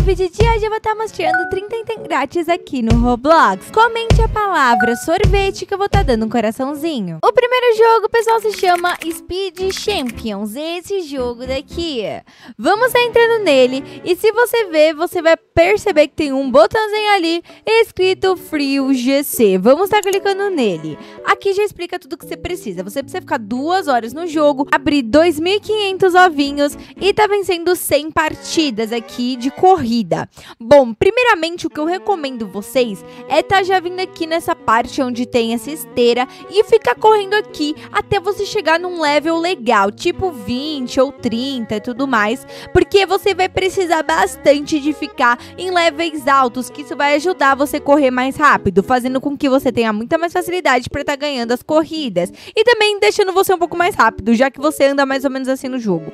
no vídeo de hoje eu vou estar mostrando 30 itens grátis aqui no Roblox. Comente a palavra sorvete que eu vou estar dando um coraçãozinho. O primeiro jogo, pessoal, se chama Speed Champions. Esse jogo daqui. Vamos estar entrando nele e se você ver, você vai perceber que tem um botãozinho ali escrito Free GC. Vamos estar clicando nele. Aqui já explica tudo que você precisa. Você precisa ficar 2 horas no jogo, abrir 2.500 ovinhos e tá vencendo 100 partidas aqui de corrida. Bom, primeiramente o que eu recomendo vocês é tá já vindo aqui nessa parte onde tem essa esteira e ficar correndo aqui até você chegar num level legal, tipo 20 ou 30 e tudo mais, porque você vai precisar bastante de ficar em levels altos, que isso vai ajudar você a correr mais rápido, fazendo com que você tenha muita mais facilidade para estar ganhando as corridas e também deixando você um pouco mais rápido, já que você anda mais ou menos assim no jogo.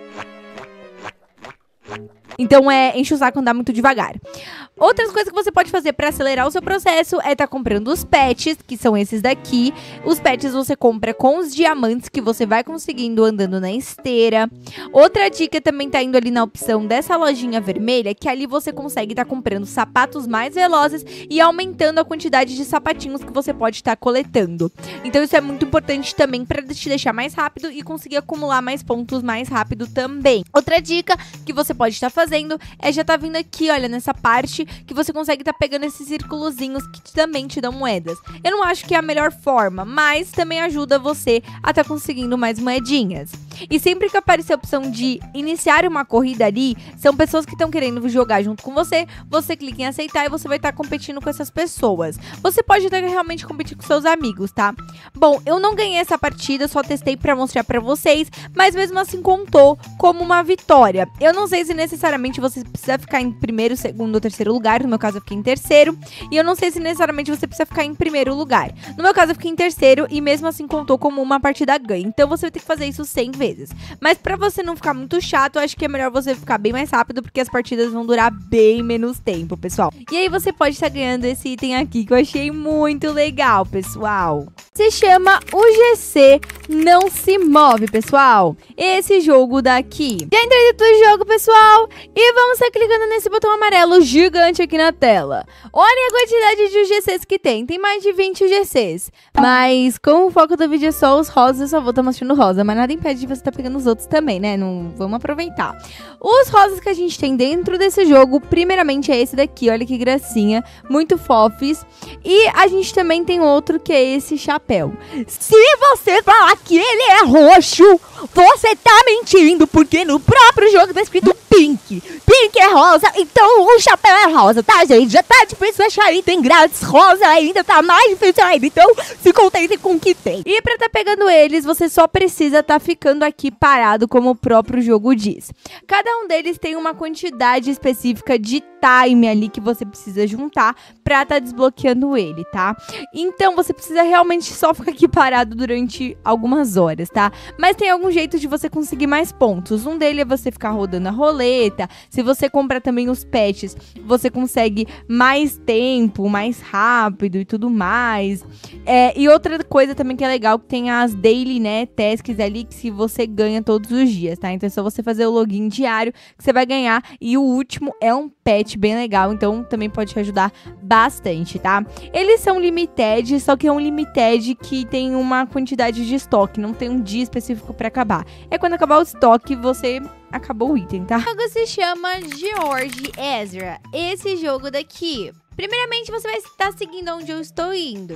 Então, enche o saco andar muito devagar. Outras coisas que você pode fazer para acelerar o seu processo é estar comprando os pets, que são esses daqui. Os pets você compra com os diamantes que você vai conseguindo andando na esteira. Outra dica também tá indo ali na opção dessa lojinha vermelha, que ali você consegue estar comprando sapatos mais velozes e aumentando a quantidade de sapatinhos que você pode estar coletando. Então isso é muito importante também para te deixar mais rápido e conseguir acumular mais pontos mais rápido também. Outra dica que você pode estar fazendo é já tá vindo aqui, olha, nessa parte que você consegue tá pegando esses círculozinhos que também te dão moedas. Eu não acho que é a melhor forma, mas também ajuda você a tá conseguindo mais moedinhas. E sempre que aparecer a opção de iniciar uma corrida ali, são pessoas que estão querendo jogar junto com você, você clica em aceitar e você vai estar competindo com essas pessoas. Você pode até realmente competir com seus amigos, tá? Bom, eu não ganhei essa partida, só testei pra mostrar pra vocês, mas mesmo assim contou como uma vitória. Eu não sei se necessariamente você precisa ficar em primeiro, segundo ou terceiro lugar, no meu caso eu fiquei em terceiro, e eu não sei se necessariamente você precisa ficar em primeiro lugar. No meu caso eu fiquei em terceiro e mesmo assim contou como uma partida ganha, então você vai ter que fazer isso 100 vezes. Mas pra você não ficar muito chato, eu acho que é melhor você ficar bem mais rápido, porque as partidas vão durar bem menos tempo, pessoal. E aí você pode estar ganhando esse item aqui, que eu achei muito legal, pessoal. Se chama o GC Não Se Move, pessoal. Esse jogo daqui. Já entrei dentro do jogo, pessoal, e vamos estar clicando nesse botão amarelo gigante aqui na tela. Olha a quantidade de GCs que tem. Tem mais de 20 GCs. Mas como o foco do vídeo é só os rosas, eu só vou estar mostrando rosa. Mas nada impede de você estar pegando os outros também, né? Não, vamos aproveitar. Os rosas que a gente tem dentro desse jogo, primeiramente é esse daqui. Olha que gracinha. Muito fofes. E a gente também tem outro que é esse chapéu. Se você falar que ele é roxo, você tá mentindo, porque no próprio jogo tá escrito pink. Pink é rosa, então o chapéu é rosa, tá, gente? Já tá difícil achar item grátis rosa ainda, tá mais difícil ainda, então se contentem com o que tem. E pra tá pegando eles, você só precisa tá ficando aqui parado, como o próprio jogo diz. Cada um deles tem uma quantidade específica de time ali que você precisa juntar pra tá desbloqueando ele, tá? Então você precisa realmente só ficar aqui parado durante algumas horas, tá? Mas tem algum jeito de você conseguir mais pontos. Um deles é você ficar rodando a roleta. Se você comprar também os pets, você consegue mais tempo, mais rápido e tudo mais. E outra coisa também que é legal, que tem as daily, né, tasks ali, que se você ganha todos os dias, tá? Então é só você fazer o login diário que você vai ganhar. E o último é um pet bem legal, então também pode te ajudar bastante, tá? Eles são limited, só que é um limited que tem uma quantidade de estoque, não tem um dia específico pra acabar. É quando acabar o estoque, você acabou o item, tá? O jogo se chama George Ezra, esse jogo daqui. Primeiramente, você vai estar seguindo onde eu estou indo.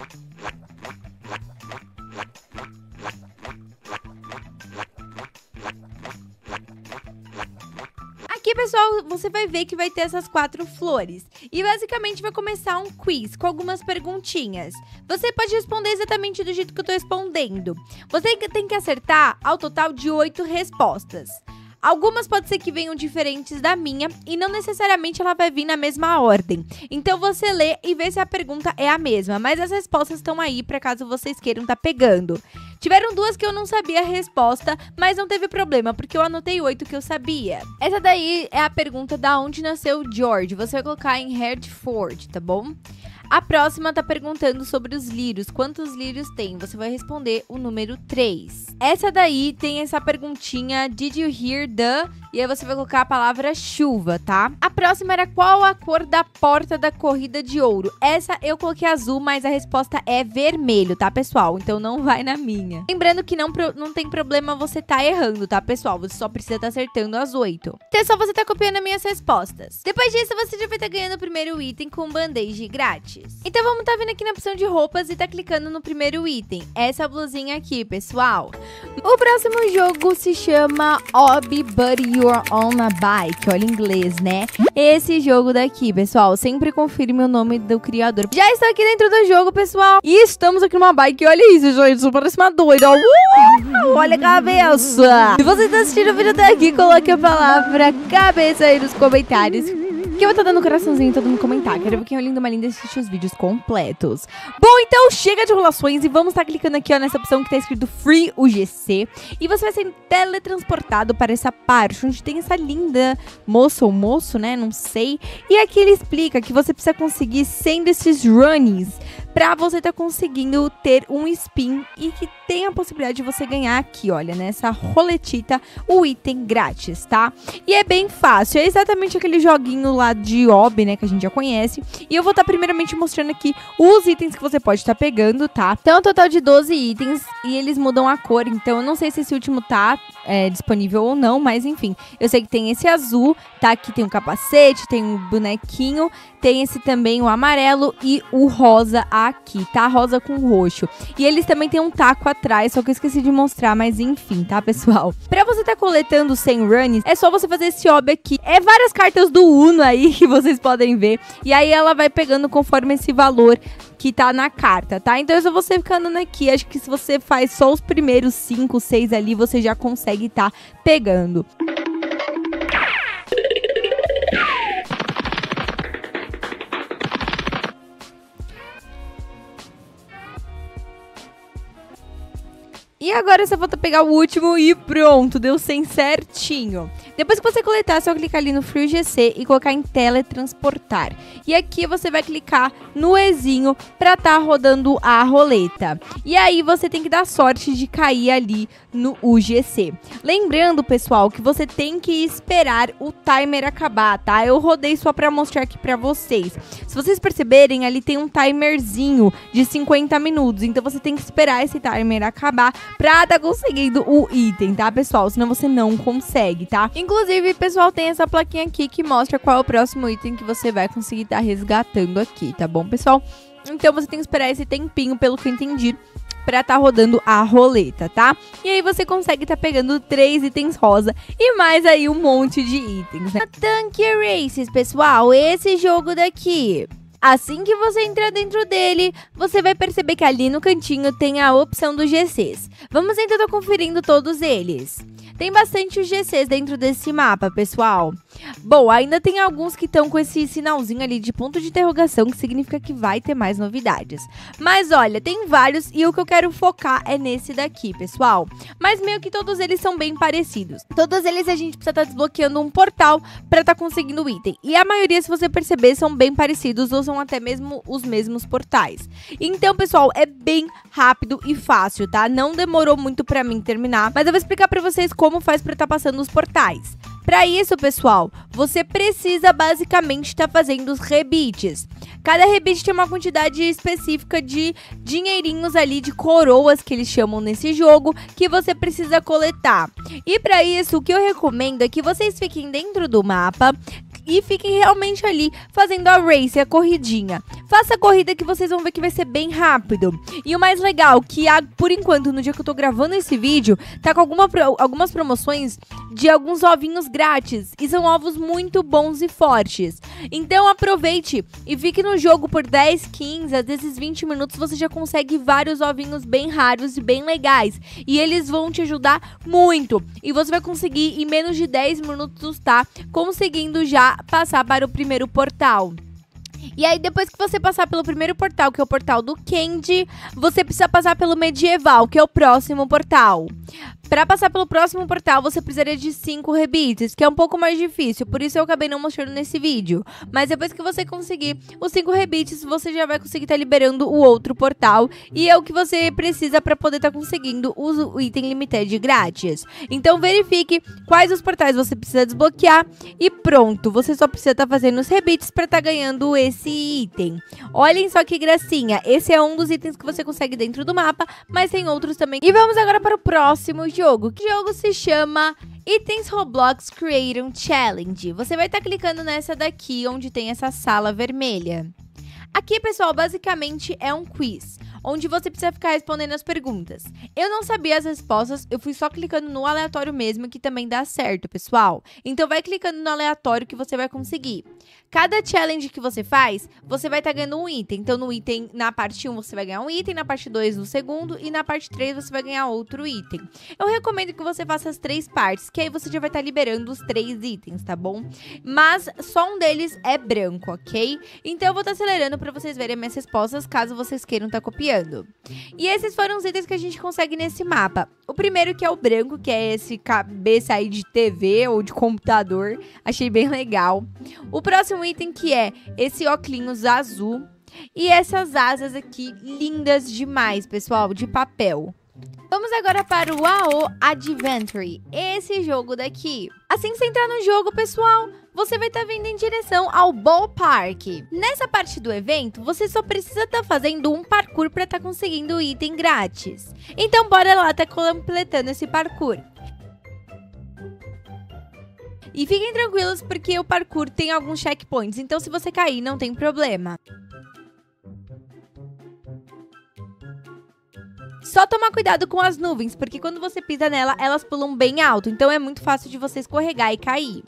Aqui, pessoal, você vai ver que vai ter essas 4 flores. E basicamente vai começar um quiz com algumas perguntinhas. Você pode responder exatamente do jeito que eu tô respondendo. Você tem que acertar ao total de 8 respostas. Algumas pode ser que venham diferentes da minha e não necessariamente ela vai vir na mesma ordem. Então você lê e vê se a pergunta é a mesma, mas as respostas estão aí para caso vocês queiram tá pegando. Tiveram 2 que eu não sabia a resposta, mas não teve problema, porque eu anotei 8 que eu sabia. Essa daí é a pergunta da onde nasceu George. Você vai colocar em Hertford, tá bom? A próxima tá perguntando sobre os lírios. Quantos lírios tem? Você vai responder o número 3. Essa daí tem essa perguntinha, did you hear the... E aí você vai colocar a palavra chuva, tá? A próxima era qual a cor da porta da corrida de ouro. Essa eu coloquei azul, mas a resposta é vermelho, tá, pessoal? Então não vai na minha. Lembrando que não tem problema você tá errando, tá, pessoal? Você só precisa estar acertando as 8. Então é só você tá copiando as minhas respostas. Depois disso, você já vai estar ganhando o primeiro item com band-aid grátis. Então vamos tá vindo aqui na opção de roupas e tá clicando no primeiro item. Essa blusinha aqui, pessoal. O próximo jogo se chama Hobby But You're on a Bike. Olha em inglês, né? Esse jogo daqui, pessoal, sempre confirme o nome do criador. Já estou aqui dentro do jogo, pessoal. E estamos aqui numa bike. Olha isso, gente. Isso parece uma doida. Olha a cabeça. Se você está assistindo o vídeo até aqui, coloque a palavra cabeça aí nos comentários, que eu vou estar dando um coraçãozinho em todo mundo comentar. Quero ver quem é lindo, uma linda e assistir os vídeos completos. Bom, então chega de enrolações e vamos estar clicando aqui, ó, nessa opção que tá escrito Free UGC. E você vai ser teletransportado para essa parte, onde tem essa linda moça ou moço, né? Não sei. E aqui ele explica que você precisa conseguir 100 desses runnings pra você tá conseguindo ter um spin e que tem a possibilidade de você ganhar aqui, olha, nessa roletita, o item grátis, tá? E é bem fácil, é exatamente aquele joguinho lá de hobby, né, que a gente já conhece. E eu vou estar primeiramente mostrando aqui os itens que você pode estar pegando, tá? Então, um total de 12 itens e eles mudam a cor, então eu não sei se esse último tá disponível ou não, mas enfim, eu sei que tem esse azul, tá? Aqui tem um capacete, tem um bonequinho, tem esse também, o amarelo e o rosa aqui, tá? Rosa com roxo. E eles também tem um taco atrás, só que eu esqueci de mostrar, mas enfim, tá, pessoal? Pra você tá coletando 100 runs, é só você fazer esse hobby aqui. É várias cartas do Uno aí que vocês podem ver. E aí ela vai pegando conforme esse valor que tá na carta, tá? Então é só você ficar andando aqui. Acho que se você faz só os primeiros 5, 6 ali, você já consegue tá pegando. E agora você volta a pegar o último e pronto, deu 100 certinho. Depois que você coletar, é só clicar ali no Free UGC e colocar em teletransportar. E aqui você vai clicar no Ezinho pra tá rodando a roleta. E aí você tem que dar sorte de cair ali no UGC. Lembrando, pessoal, que você tem que esperar o timer acabar, tá? Eu rodei só pra mostrar aqui pra vocês. Se vocês perceberem, ali tem um timerzinho de 50 minutos. Então você tem que esperar esse timer acabar pra tá conseguindo o item, tá, pessoal? Senão você não consegue, tá? Inclusive, pessoal, tem essa plaquinha aqui que mostra qual é o próximo item que você vai conseguir tá resgatando aqui, tá bom, pessoal? Então você tem que esperar esse tempinho, pelo que eu entendi, pra tá rodando a roleta, tá? E aí você consegue tá pegando 3 itens rosa e mais aí um monte de itens, né? A Tank Races, pessoal, esse jogo daqui. Assim que você entrar dentro dele, você vai perceber que ali no cantinho tem a opção dos GCs. Vamos então tá conferindo todos eles. Tem bastante GCs dentro desse mapa, pessoal. Bom, ainda tem alguns que estão com esse sinalzinho ali de ponto de interrogação, que significa que vai ter mais novidades. Mas olha, tem vários e o que eu quero focar é nesse daqui, pessoal. Mas meio que todos eles são bem parecidos. Todos eles a gente precisa estar desbloqueando um portal para estar conseguindo o item. E a maioria, se você perceber, são bem parecidos ou são até mesmo os mesmos portais. Então, pessoal, é bem rápido e fácil, tá? Não demorou muito para mim terminar, mas eu vou explicar para vocês como faz para estar passando os portais. Para isso, pessoal, você precisa basicamente estar fazendo os rebites. Cada rebite tem uma quantidade específica de dinheirinhos ali, de coroas que eles chamam nesse jogo, que você precisa coletar. E para isso, o que eu recomendo é que vocês fiquem dentro do mapa e fiquem realmente ali fazendo a race, a corridinha. Faça a corrida que vocês vão ver que vai ser bem rápido. E o mais legal, que por enquanto, no dia que eu tô gravando esse vídeo, tá com algumas promoções de alguns ovinhos grátis. E são ovos muito bons e fortes. Então aproveite e fique no jogo por 10, 15, às vezes 20 minutos. Você já consegue vários ovinhos bem raros e bem legais. E eles vão te ajudar muito. E você vai conseguir, em menos de 10 minutos, tá? Conseguindo já passar para o primeiro portal. E aí, depois que você passar pelo primeiro portal, que é o portal do Candy, você precisa passar pelo medieval, que é o próximo portal. Para passar pelo próximo portal, você precisaria de 5 rebites, que é um pouco mais difícil, por isso eu acabei não mostrando nesse vídeo. Mas depois que você conseguir os 5 rebites, você já vai conseguir estar liberando o outro portal, e é o que você precisa para poder estar conseguindo o item limited grátis. Então verifique quais os portais você precisa desbloquear e pronto, você só precisa estar fazendo os rebites para estar ganhando esse item. Olhem só que gracinha, esse é um dos itens que você consegue dentro do mapa, mas tem outros também. E vamos agora para o próximo jogo, que jogo se chama Itens Roblox Creator Challenge. Você vai estar clicando nessa daqui, onde tem essa sala vermelha. Aqui, pessoal, basicamente é um quiz, onde você precisa ficar respondendo as perguntas. Eu não sabia as respostas, eu fui só clicando no aleatório mesmo, que também dá certo, pessoal. Então vai clicando no aleatório que você vai conseguir. Cada challenge que você faz, você vai estar ganhando um item. Então no item, na parte 1 você vai ganhar um item, na parte 2 no segundo e na parte 3 você vai ganhar outro item. Eu recomendo que você faça as 3 partes, que aí você já vai estar liberando os 3 itens, tá bom? Mas só um deles é branco, ok? Então eu vou estar acelerando para vocês verem minhas respostas, caso vocês queiram estar copiando. E esses foram os itens que a gente consegue nesse mapa. O primeiro, que é o branco, que é esse cabeça aí de TV ou de computador. Achei bem legal. O próximo item, que é esse óculos azul. E essas asas aqui, lindas demais, pessoal, de papel. Vamos agora para o AO Adventure, esse jogo daqui. Assim que você entrar no jogo, pessoal, você vai estar vindo em direção ao Ballpark. Nessa parte do evento, você só precisa estar fazendo um parkour para estar conseguindo o item grátis. Então bora lá estar completando esse parkour. E fiquem tranquilos porque o parkour tem alguns checkpoints, então se você cair não tem problema. Só tomar cuidado com as nuvens, porque quando você pisa nela, elas pulam bem alto. Então é muito fácil de você escorregar e cair.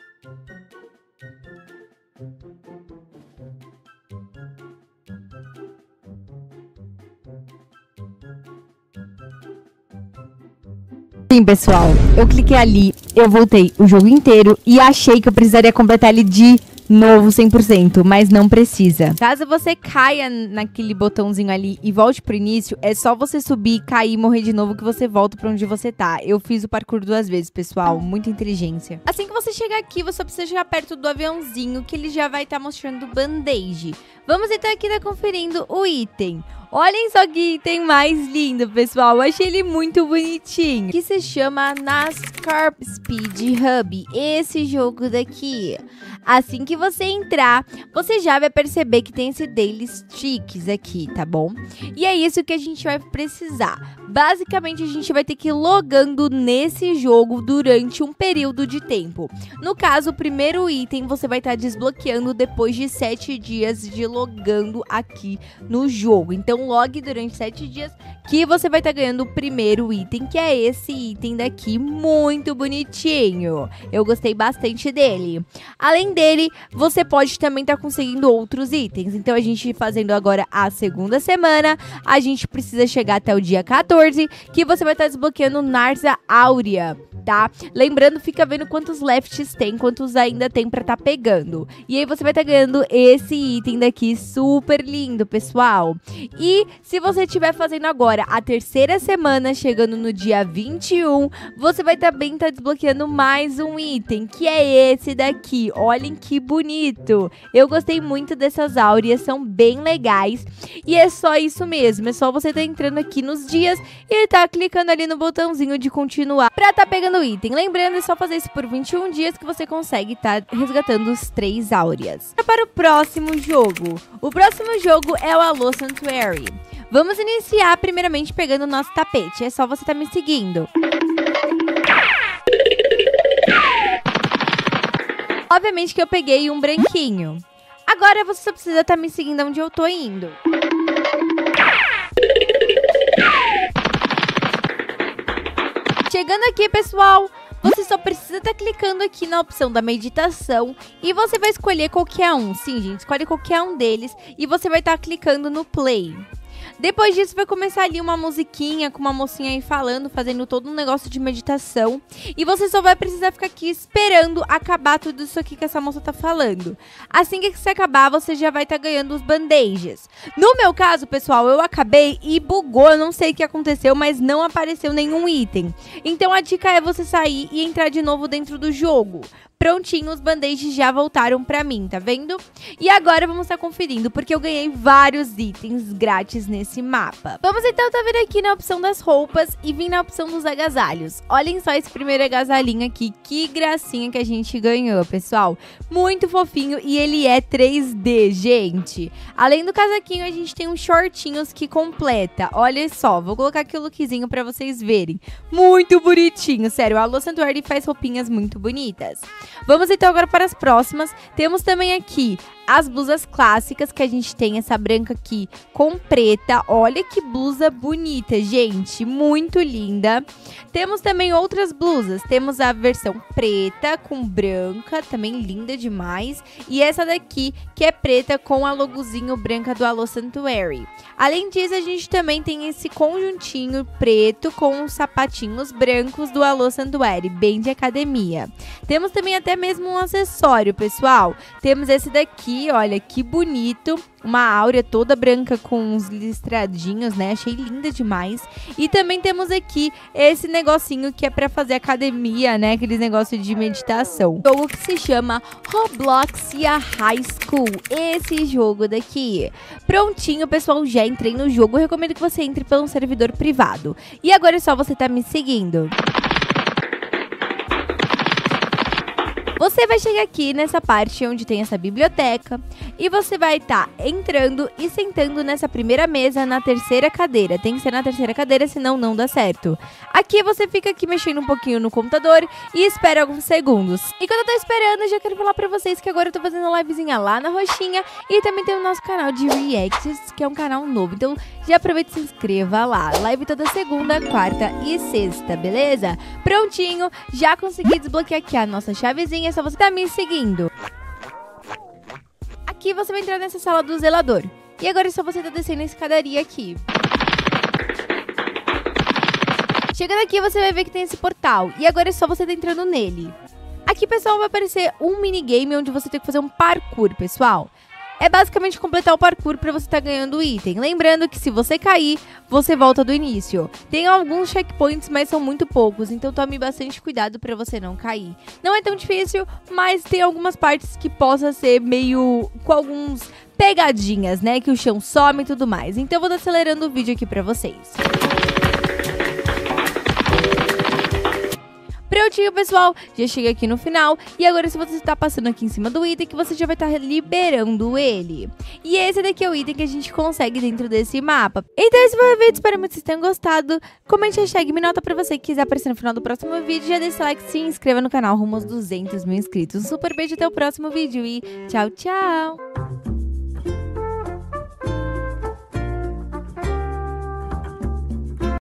Sim, pessoal, eu cliquei ali, eu voltei o jogo inteiro e achei que eu precisaria completar ele de novo 100%, mas não precisa. Caso você caia naquele botãozinho ali e volte pro início, é só você subir, cair e morrer de novo que você volta pra onde você tá. Eu fiz o parkour 2 vezes, pessoal, muita inteligência. Assim que você chegar aqui, você precisa chegar perto do aviãozinho, que ele já vai estar mostrando o band-aid. Vamos então aqui estar conferindo o item. Olhem só que item mais lindo, pessoal. Eu achei ele muito bonitinho. Que se chama NASCAR Speed Hub. Esse jogo daqui. Assim que você entrar, você já vai perceber que tem esse Daily Sticks aqui, tá bom? E é isso que a gente vai precisar. Basicamente, a gente vai ter que ir logando nesse jogo durante um período de tempo. No caso, o primeiro item você vai estar desbloqueando depois de 7 dias de logando aqui no jogo. Então, logue durante 7 dias que você vai estar ganhando o primeiro item, que é esse item daqui, muito bonitinho. Eu gostei bastante dele. Além dele, você pode também estar conseguindo outros itens. Então, a gente fazendo agora a segunda semana, a gente precisa chegar até o dia 14, que você vai estar desbloqueando Narza Áurea, tá? Lembrando, fica vendo quantos lefts tem, quantos ainda tem pra estar pegando. E aí você vai estar ganhando esse item daqui, super lindo, pessoal. E se você estiver fazendo agora a terceira semana, chegando no dia 21, você vai também estar desbloqueando mais um item, que é esse daqui. Olhem que bonito. Eu gostei muito dessas áureas, são bem legais. E é só isso mesmo, é só você estar entrando aqui nos dias e tá clicando ali no botãozinho de continuar pra tá pegando o item. Lembrando, é só fazer isso por 21 dias que você consegue tá resgatando os 3 áureas. Para o próximo jogo. O próximo jogo é o Alô Sanctuary. Vamos iniciar primeiramente pegando o nosso tapete. É só você tá me seguindo. Obviamente que eu peguei um branquinho. Agora você só precisa estar me seguindo onde eu tô indo. Chegando aqui, pessoal, você só precisa estar clicando aqui na opção da meditação e você vai escolher qualquer um. Sim, gente, escolhe qualquer um deles e você vai estar clicando no play. Depois disso vai começar ali uma musiquinha com uma mocinha aí falando, fazendo todo um negócio de meditação. E você só vai precisar ficar aqui esperando acabar tudo isso aqui que essa moça tá falando. Assim que você acabar, você já vai estar ganhando os bandages. No meu caso, pessoal, eu acabei e bugou, eu não sei o que aconteceu, mas não apareceu nenhum item. Então a dica é você sair e entrar de novo dentro do jogo. Prontinho, os bandages já voltaram pra mim, tá vendo? E agora vamos estar conferindo, porque eu ganhei vários itens grátis nesse mapa. Vamos então tá vendo aqui na opção das roupas e vim na opção dos agasalhos. Olhem só esse primeiro agasalhinho aqui, que gracinha que a gente ganhou, pessoal. Muito fofinho e ele é 3D, gente. Além do casaquinho, a gente tem uns shortinhos que completa. Olha só, vou colocar aqui o lookzinho pra vocês verem. Muito bonitinho, sério, a Alô Santuário faz roupinhas muito bonitas. Vamos então agora para as próximas. Temos também aqui as blusas clássicas, que a gente tem essa branca aqui com preta. Olha que blusa bonita, gente, muito linda. Temos também outras blusas. Temos a versão preta com branca, também linda demais. E essa daqui, que é preta com a logozinho branca do Alô Santuário. Além disso, a gente também tem esse conjuntinho preto com os sapatinhos brancos do Alô Santuário, bem de academia. Temos também até mesmo um acessório, pessoal. Temos esse daqui, olha que bonito, uma áurea toda branca com uns listradinhos, né? Achei linda demais. E também temos aqui esse negocinho que é pra fazer academia, né? Aqueles negócios de meditação. Jogo que se chama Robloxia High School. Esse jogo daqui. Prontinho, pessoal, já entrei no jogo. Eu recomendo que você entre pelo servidor privado. E agora é só você tá me seguindo. Você vai chegar aqui nessa parte onde tem essa biblioteca e você vai estar entrando e sentando nessa primeira mesa na terceira cadeira. Tem que ser na terceira cadeira, senão não dá certo. Aqui você fica aqui mexendo um pouquinho no computador e espera alguns segundos. E quando eu tô esperando, eu já quero falar pra vocês que agora eu tô fazendo uma livezinha lá na roxinha e também tem o nosso canal de Reacts, que é um canal novo. Então já aproveita e se inscreva lá. Live toda segunda, quarta e sexta, beleza? Prontinho, já consegui desbloquear aqui a nossa chavezinha. É só você estar me seguindo. Aqui você vai entrar nessa sala do zelador. E agora é só você estar descendo a escadaria aqui. Chegando aqui, você vai ver que tem esse portal. E agora é só você estar entrando nele. Aqui, pessoal, vai aparecer um minigame onde você tem que fazer um parkour, pessoal. É basicamente completar o parkour para você estar ganhando item. Lembrando que se você cair, você volta do início. Tem alguns checkpoints, mas são muito poucos, então tome bastante cuidado para você não cair. Não é tão difícil, mas tem algumas partes que possa ser meio com alguns pegadinhas, né? Que o chão some e tudo mais. Então eu vou estar acelerando o vídeo aqui para vocês. Prontinho, pessoal, já cheguei aqui no final e agora se você está passando aqui em cima do item que você já vai estar liberando ele. E esse daqui é o item que a gente consegue dentro desse mapa. Então esse foi o vídeo, espero muito que vocês tenham gostado. Comente a hashtag Minota pra você que quiser aparecer no final do próximo vídeo. Já deixa o like, se inscreva no canal rumo aos 200 mil inscritos. Um super beijo, até o próximo vídeo e tchau, tchau!